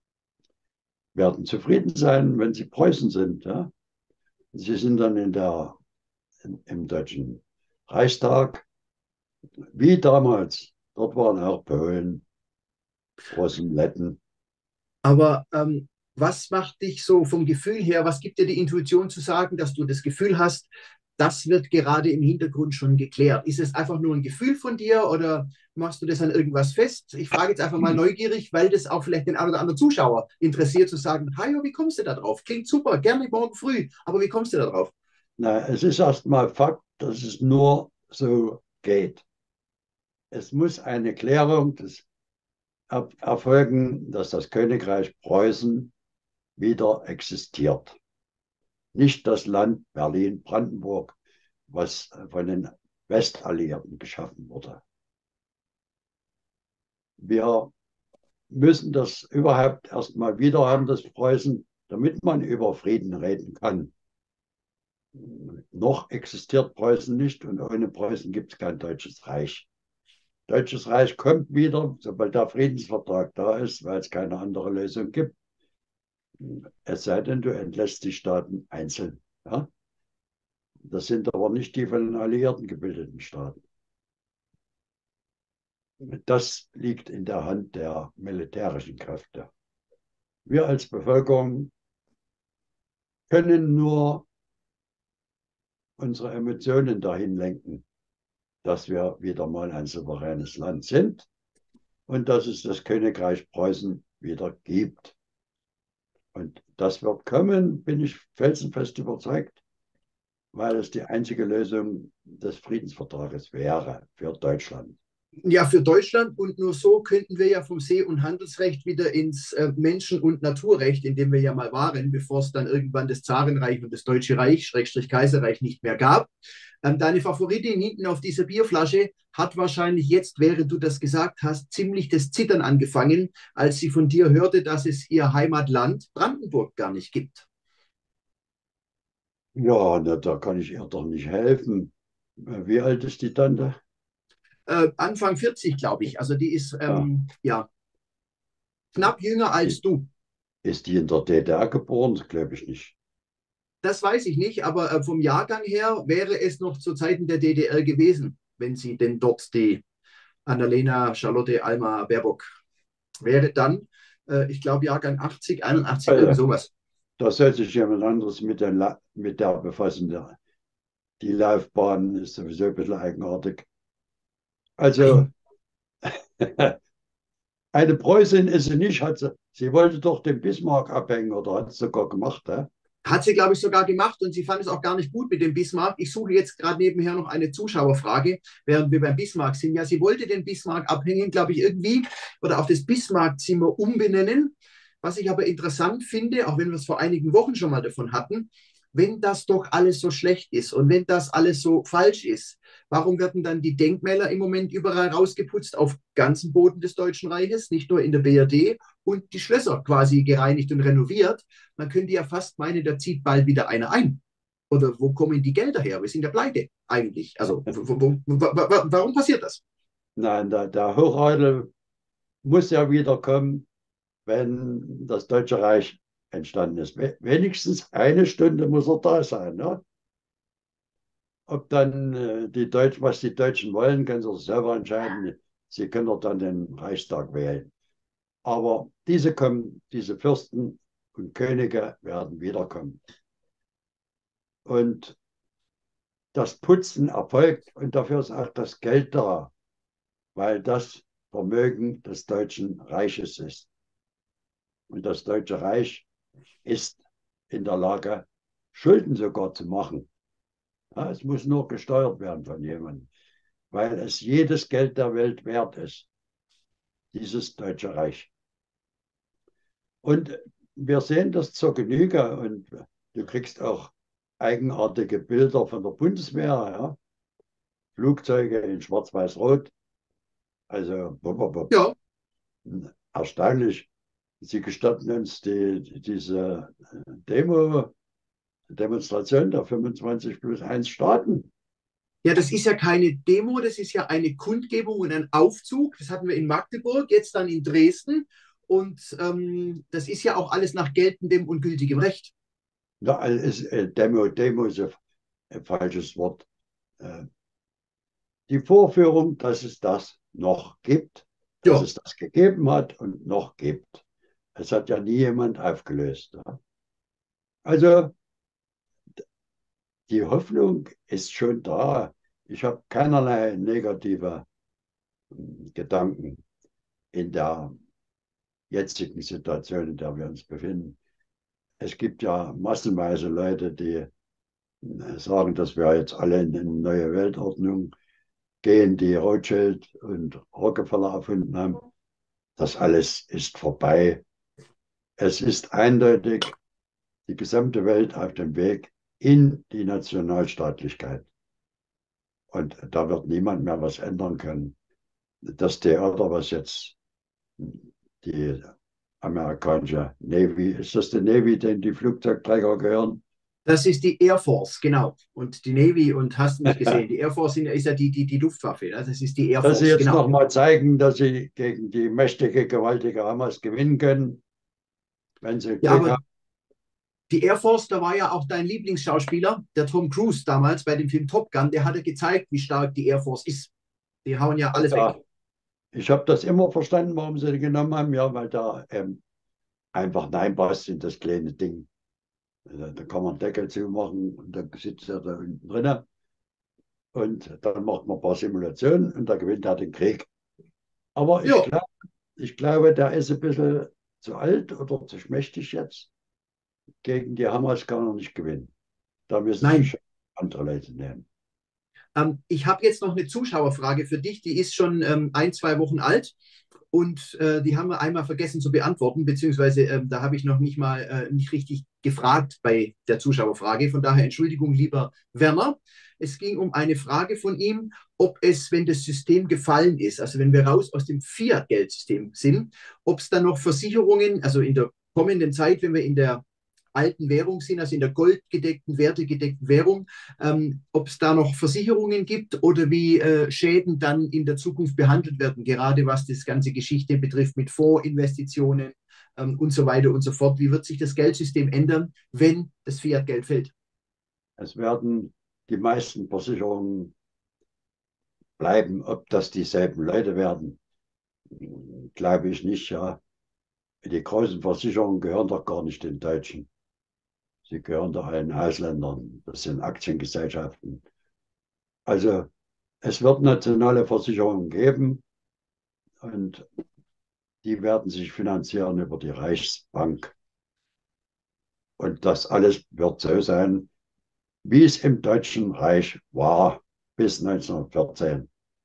C: werden zufrieden sein, wenn sie Preußen sind. Ja? Sie sind dann in der, in, im Deutschen Reichstag, wie damals. Dort waren auch Polen, Russen, Letten.
B: Aber ähm, was macht dich so vom Gefühl her, was gibt dir die Intuition zu sagen, dass du das Gefühl hast, das wird gerade im Hintergrund schon geklärt? Ist es einfach nur ein Gefühl von dir oder machst du das an irgendwas fest? Ich frage jetzt einfach mal neugierig, weil das auch vielleicht den einen oder anderen Zuschauer interessiert, zu sagen, Hajo, wie kommst du da drauf? Klingt super, gerne morgen früh, aber wie kommst du da drauf?
C: Na, es ist erstmal Fakt, dass es nur so geht. Es muss eine Klärung des erfolgen, dass das Königreich Preußen wieder existiert. Nicht das Land Berlin-Brandenburg, was von den Westalliierten geschaffen wurde. Wir müssen das überhaupt erstmal wieder haben, das Preußen, damit man über Frieden reden kann. Noch existiert Preußen nicht und ohne Preußen gibt es kein Deutsches Reich. Deutsches Reich kommt wieder, sobald der Friedensvertrag da ist, weil es keine andere Lösung gibt. Es sei denn, du entlässt die Staaten einzeln. Ja? Das sind aber nicht die von den Alliierten gebildeten Staaten. Das liegt in der Hand der militärischen Kräfte. Wir als Bevölkerung können nur unsere Emotionen dahin lenken, dass wir wieder mal ein souveränes Land sind und dass es das Königreich Preußen wieder gibt. Und das wird kommen, bin ich felsenfest überzeugt, weil es die einzige Lösung des Friedensvertrages wäre für Deutschland.
B: Ja, für Deutschland, und nur so könnten wir ja vom See- und Handelsrecht wieder ins äh, Menschen- und Naturrecht, in dem wir ja mal waren, bevor es dann irgendwann das Zarenreich und das Deutsche Reich, Schrägstrich Kaiserreich, nicht mehr gab. Ähm, deine Favoritin hinten auf dieser Bierflasche hat wahrscheinlich jetzt, während du das gesagt hast, ziemlich das Zittern angefangen, als sie von dir hörte, dass es ihr Heimatland Brandenburg gar nicht gibt.
C: Ja, na, da kann ich ihr doch nicht helfen. Wie alt ist die Tante?
B: Äh, Anfang vierzig, glaube ich. Also die ist ähm, ja. ja knapp jünger als du.
C: Ist die in der D D R geboren? Das glaube ich nicht.
B: Das weiß ich nicht, aber äh, vom Jahrgang her wäre es noch zu Zeiten der D D R gewesen, wenn sie denn dort die Annalena, Charlotte, Alma, Baerbock wäre dann, äh, ich glaube, Jahrgang achtzig, einundachtzig,
C: Also,
B: irgend sowas.
C: da soll sich jemand anderes mit, den mit der befassen. Die Laufbahn ist sowieso ein bisschen eigenartig. Also, eine Preußin ist sie nicht, hat sie, sie wollte doch den Bismarck abhängen oder hat es sogar gemacht. Äh?
B: Hat sie, glaube ich, sogar gemacht, und sie fand es auch gar nicht gut mit dem Bismarck. Ich suche jetzt gerade nebenher noch eine Zuschauerfrage, während wir beim Bismarck sind. Ja, sie wollte den Bismarck abhängen, glaube ich, irgendwie, oder auf das Bismarck-Zimmer umbenennen. Was ich aber interessant finde, auch wenn wir es vor einigen Wochen schon mal davon hatten, wenn das doch alles so schlecht ist und wenn das alles so falsch ist, warum werden dann die Denkmäler im Moment überall rausgeputzt auf ganzem Boden des Deutschen Reiches, nicht nur in der B R D, und die Schlösser quasi gereinigt und renoviert? Man könnte ja fast meinen, da zieht bald wieder einer ein. Oder wo kommen die Gelder her? Wir sind ja pleite eigentlich. Also wo, wo, wo, warum passiert das?
C: Nein, der, der Hochadel muss ja wiederkommen, wenn das Deutsche Reich entstanden ist. Wenigstens eine Stunde muss er da sein. Ne? Ob dann äh, die Deutschen, was die Deutschen wollen, können sie selber entscheiden. Sie können doch dann den Reichstag wählen. Aber diese kommen, diese Fürsten und Könige werden wiederkommen. Und das Putzen erfolgt und dafür ist auch das Geld da, weil das Vermögen des Deutschen Reiches ist. Und das Deutsche Reich ist in der Lage, Schulden sogar zu machen. Ja, es muss nur gesteuert werden von jemandem, weil es jedes Geld der Welt wert ist, dieses Deutsche Reich. Und wir sehen das zur Genüge und du kriegst auch eigenartige Bilder von der Bundeswehr, ja? Flugzeuge in Schwarz-Weiß-Rot. Also
B: ja.
C: Erstaunlich. Sie gestatten uns die, diese Demo, Demonstration der fünfundzwanzig plus eins Staaten.
B: Ja, das ist ja keine Demo, das ist ja eine Kundgebung und ein Aufzug. Das hatten wir in Magdeburg, jetzt dann in Dresden. Und ähm, das ist ja auch alles nach geltendem und gültigem Recht.
C: Ja, ist, äh, Demo, Demo ist ein, ein falsches Wort. Äh, die Vorführung, dass es das noch gibt, dass
B: Ja.
C: es das gegeben hat und noch gibt. Es hat ja nie jemand aufgelöst. Ja? Also die Hoffnung ist schon da. Ich habe keinerlei negative Gedanken in der jetzigen Situation, in der wir uns befinden. Es gibt ja massenweise Leute, die sagen, dass wir jetzt alle in eine neue Weltordnung gehen, die Rothschild und Rockefeller erfunden haben. Das alles ist vorbei. Es ist eindeutig die gesamte Welt auf dem Weg in die Nationalstaatlichkeit. Und da wird niemand mehr was ändern können. Das Theater, was jetzt die amerikanische Navy, ist das die Navy, denen die Flugzeugträger gehören?
B: Das ist die Air Force, genau. Und die Navy, und hast du nicht gesehen, die Air Force ist ja die, die, die Luftwaffe. Das ist die Air Force,
C: dass sie jetzt
B: genau.
C: noch mal zeigen, dass sie gegen die mächtige, gewaltige Hamas gewinnen können, wenn sie Glück
B: ja, aber
C: haben.
B: Die Air Force, da war ja auch dein Lieblingsschauspieler, der Tom Cruise damals bei dem Film Top Gun, der hatte gezeigt, wie stark die Air Force ist. Die hauen ja alles
C: Ja,
B: weg.
C: ich habe das immer verstanden, warum sie den genommen haben, ja, weil da ähm, einfach reinpasst in das kleine Ding. Da, da kann man einen Deckel zumachen und dann sitzt er da unten drin. Und dann macht man ein paar Simulationen und da gewinnt er den Krieg. Aber ich,
B: Ja,
C: glaub, ich glaube, der ist ein bisschen zu alt oder zu schmächtig jetzt. Gegen die Hamas kann er nicht gewinnen. Da müssen
B: nein.
C: sich andere Leute nehmen.
B: Ähm, ich habe jetzt noch eine Zuschauerfrage für dich, die ist schon ähm, ein, zwei Wochen alt. Und äh, die haben wir einmal vergessen zu beantworten, beziehungsweise äh, da habe ich noch nicht mal äh, nicht richtig gefragt bei der Zuschauerfrage. Von daher Entschuldigung, lieber Werner. Es ging um eine Frage von ihm, ob es, wenn das System gefallen ist, also wenn wir raus aus dem Fiat-Geldsystem sind, ob es dann noch Versicherungen, also in der kommenden Zeit, wenn wir in der alten Währung sind, also in der goldgedeckten, wertegedeckten Währung, ähm, ob es da noch Versicherungen gibt oder wie äh, Schäden dann in der Zukunft behandelt werden, gerade was das ganze Geschichte betrifft mit Fondsinvestitionen ähm, und so weiter und so fort. Wie wird sich das Geldsystem ändern, wenn das Fiat-Geld fällt?
C: Es werden die meisten Versicherungen bleiben. Ob das dieselben Leute werden, glaube ich nicht. Ja. Die großen Versicherungen gehören doch gar nicht den Deutschen. Sie gehören doch allen Ausländern. Das sind Aktiengesellschaften. Also es wird nationale Versicherungen geben und die werden sich finanzieren über die Reichsbank. Und das alles wird so sein, wie es im Deutschen Reich war bis neunzehnhundertvierzehn.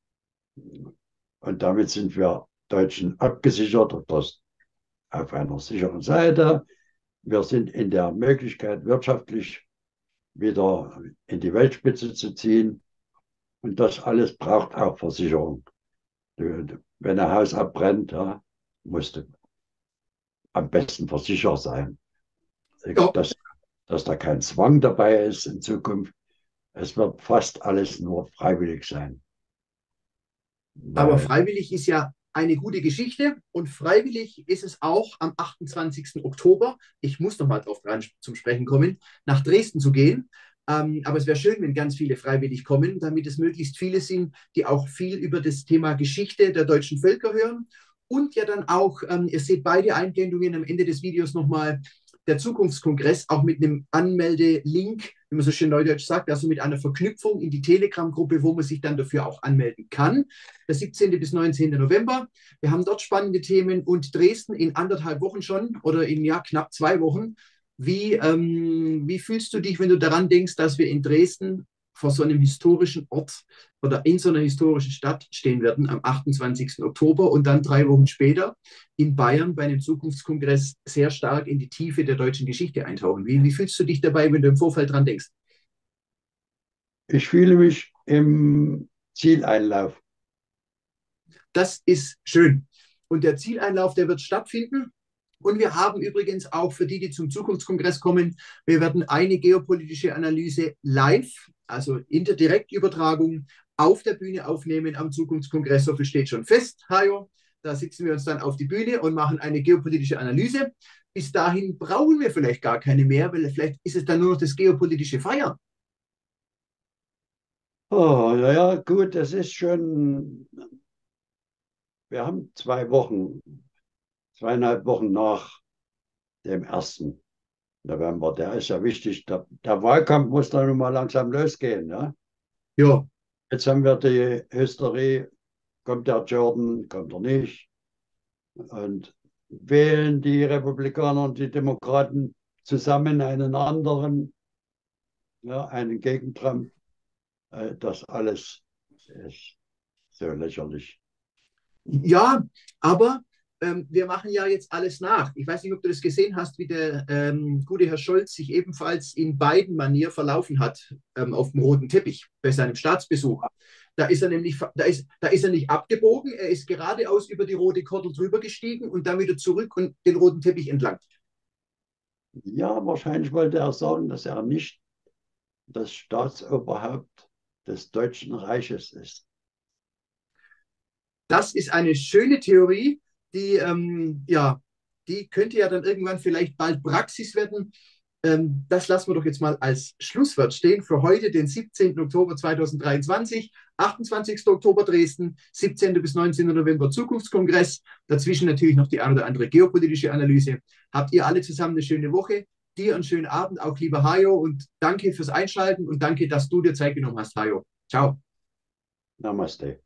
C: Und damit sind wir Deutschen abgesichert auf einer sicheren Seite. Wir sind in der Möglichkeit, wirtschaftlich wieder in die Weltspitze zu ziehen. Und das alles braucht auch Versicherung. Wenn ein Haus abbrennt, ja, musst du am besten versichert sein.
B: Ja.
C: Dass, dass da kein Zwang dabei ist in Zukunft. Es wird fast alles nur freiwillig sein.
B: Aber
C: Weil,
B: freiwillig ist ja eine gute Geschichte und freiwillig ist es auch am achtundzwanzigsten Oktober, ich muss noch mal drauf dran zum Sprechen kommen, nach Dresden zu gehen. Ähm, aber es wäre schön, wenn ganz viele freiwillig kommen, damit es möglichst viele sind, die auch viel über das Thema Geschichte der deutschen Völker hören. Und ja dann auch, ähm, ihr seht beide Einblendungen am Ende des Videos nochmal, der Zukunftskongress auch mit einem Anmelde-Link, wie man so schön neudeutsch sagt, also mit einer Verknüpfung in die Telegram-Gruppe, wo man sich dann dafür auch anmelden kann. Der siebzehnten bis neunzehnten November. Wir haben dort spannende Themen und Dresden in anderthalb Wochen schon oder in ja, knapp zwei Wochen. Wie, ähm, wie fühlst du dich, wenn du daran denkst, dass wir in Dresden vor so einem historischen Ort oder in so einer historischen Stadt stehen werden am achtundzwanzigsten Oktober und dann drei Wochen später in Bayern bei einem Zukunftskongress sehr stark in die Tiefe der deutschen Geschichte eintauchen? Wie, wie fühlst du dich dabei, wenn du im Vorfeld dran denkst?
C: ich fühle mich im Zieleinlauf.
B: Das ist schön. Und der Zieleinlauf, der wird stattfinden. Und wir haben übrigens auch für die, die zum Zukunftskongress kommen, wir werden eine geopolitische Analyse live, also in der Direktübertragung auf der Bühne aufnehmen am Zukunftskongress. So viel steht schon fest, Hajo. Da sitzen wir uns dann auf die Bühne und machen eine geopolitische Analyse. Bis dahin brauchen wir vielleicht gar keine mehr, weil vielleicht ist es dann nur noch das geopolitische Feiern.
C: Oh, ja, ja, gut, das ist schon, wir haben zwei Wochen, zweieinhalb Wochen nach dem ersten November. Der ist ja wichtig. Der, der Wahlkampf muss dann nun mal langsam losgehen. Ja?
B: Ja,
C: Jetzt haben wir die Hysterie, kommt der Jordan, kommt er nicht. Und wählen die Republikaner und die Demokraten zusammen einen anderen, ja, einen gegen Trump. Das alles ist so lächerlich.
B: ja, aber ähm, wir machen ja jetzt alles nach. Ich weiß nicht, ob du das gesehen hast, wie der ähm, gute Herr Scholz sich ebenfalls in beiden Manier verlaufen hat ähm, auf dem roten Teppich bei seinem Staatsbesuch. Da ist er nämlich, da ist, da ist er nicht abgebogen, er ist geradeaus über die rote Kordel drüber gestiegen und dann wieder zurück und den roten Teppich entlang.
C: Ja, wahrscheinlich wollte er sagen, dass er nicht das Staatsoberhaupt des Deutschen Reiches ist.
B: Das ist eine schöne Theorie, die, ähm, ja, die könnte ja dann irgendwann vielleicht bald Praxis werden. Ähm, das lassen wir doch jetzt mal als Schlusswort stehen für heute, den siebzehnten Oktober zweitausenddreiundzwanzig, achtundzwanzigsten Oktober Dresden, siebzehnten bis neunzehnten November Zukunftskongress, dazwischen natürlich noch die eine oder andere geopolitische Analyse. Habt ihr alle zusammen eine schöne Woche, dir einen schönen Abend, auch lieber Hajo, und danke fürs Einschalten und danke, dass du dir Zeit genommen hast, Hajo. Ciao.
C: Namaste.